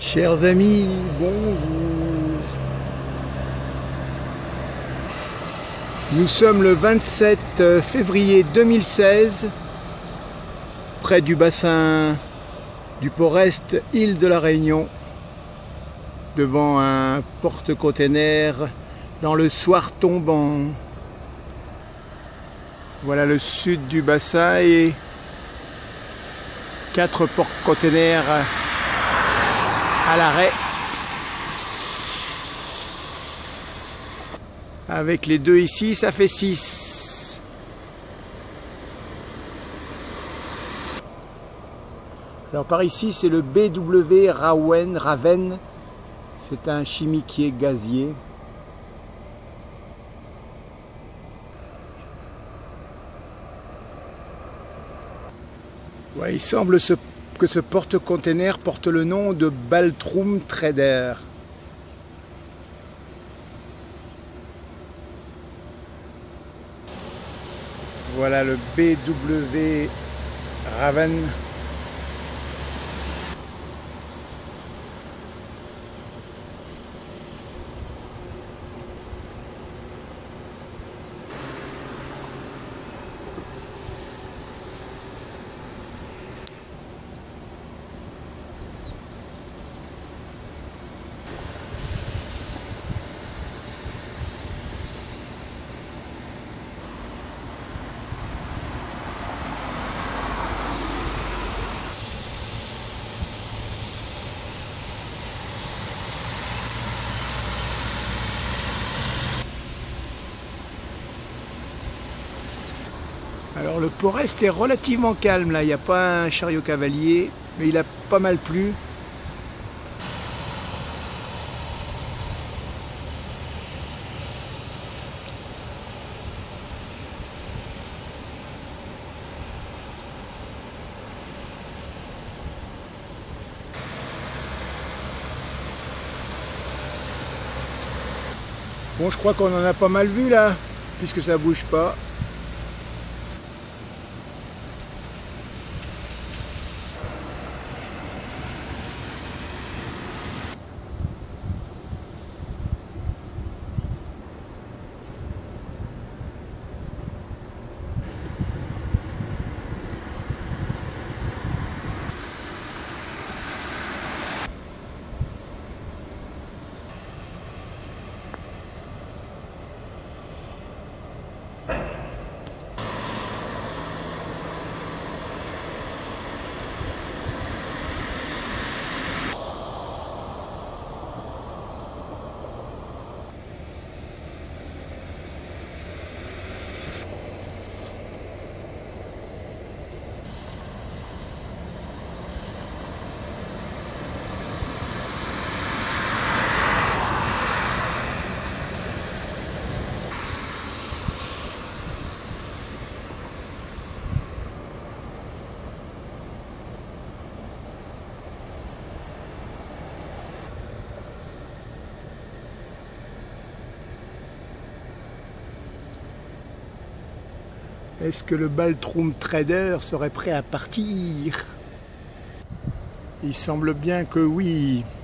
Chers amis, bonjour. Nous sommes le 27 février 2016, près du bassin du port-est île de la Réunion, devant un porte-container dans le soir tombant. Voilà le sud du bassin et 4 porte-containers à l'arrêt, avec les 2 ici, ça fait 6. Alors par ici, c'est le BW Raven, c'est un chimiquier gazier. Ouais, il semble que ce porte-container porte le nom de Baltrum Trader. Voilà le BW Raven. Alors le port-est est relativement calme là, il n'y a pas un chariot cavalier, mais il a pas mal plu. Bon, je crois qu'on en a pas mal vu là, puisque ça bouge pas. Est-ce que le Baltrum Trader serait prêt à partir? Il semble bien que oui.